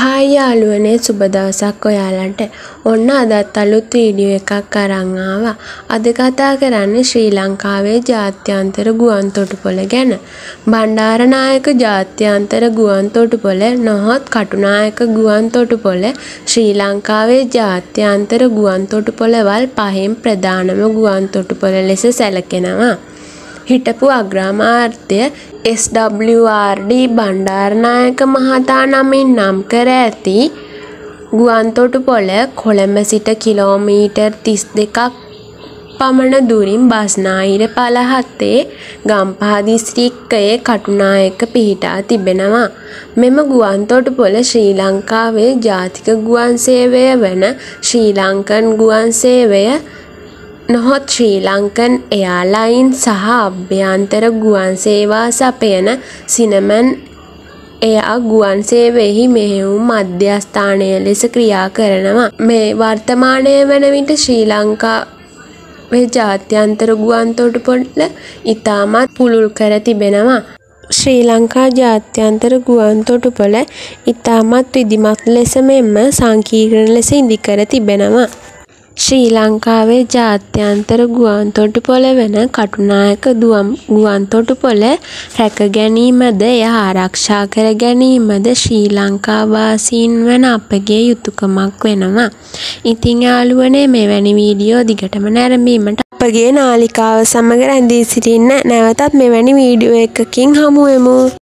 Hi යාළුවනේ සුබ දවසක් ඔයාලට. ඔන්න අදත් අලුත් වීඩියෝ එකක් අරන් ආවා. අද කතා කරන්නේ ශ්‍රී ලංකාවේ ජාත්‍යන්තර ගුවන් තොටුපොළ ගැන. බණ්ඩාරනායක ජාත්‍යන්තර ගුවන් තොටුපොළ නොහොත් කටුනායක ගුවන් තොටුපොළ ශ්‍රී ලංකාවේ ජාත්‍යන්තර ගුවන් තොටුපොළවල් පහෙන් ප්‍රධානම ගුවන් තොටුපොළ ලෙස සැලකෙනවා. හිටපු අග්‍රාමාත්‍ය SWRD බණ්ඩාරනායක මහතා නමින් නම් කර ඇති ගුවන් තොටුපොළ කොළඹ සිට කිලෝමීටර් 32ක් පමණ දුරින් බස්නාහිර පළාතේ ගම්පහ දිස්ත්‍රික්කයේ කටුනායක පිහිටා තිබෙනවා. මෙම ගුවන් තොටුපොළ ශ්‍රී ලංකාවේ ජාතික ගුවන් සේවය වන ශ්‍රී ලංකන් ගුවන් සේවය නොහොත් ශ්‍රී ලංකන් එයාර්ලයින්ස් සහ අභ්‍යන්තර ගුවන් සේවා සපයන සිනමන් එයා ගුවන් සේවයෙහි මෙහෙයුම් මධ්‍යස්ථානය ලෙස ක්‍රියා කරනවා. මේ වර්තමානය වන විට ශ්‍රී ලංකාවේ ජාත්‍යන්තර ගුවන් තොටුපොළ ඉතාමත් පුළුල් කර තිබෙනවා. ශ්‍රී ලංකා ජාත්‍යන්තර ගුවන් තොටුපොළ ඉතාමත් විධිමත් ලෙස මෙන්ම සංකීර්ණ ලෙස ඉදිකර තිබෙනවා. ශ්‍රී ලංකාවේ ජාත්‍යන්තර ගුවන් තොටුපොළ වන කටුනායක ගුවන් තොටුපොළ රැක ගැනීමද එය ආරක්ෂා කර ගැනීමද ශ්‍රී ලංකා වාසීන් වන අපගේ යුතුකමක් වෙනවා. ඉතින් යාළුවනේ මෙවැනි වීඩියෝ දිගටම නැරඹීමට අපගේ නාලිකාව සමග රැඳී සිටින්න. නැවතත් මෙවැනි වීඩියෝ එකකින් හමු වෙමු.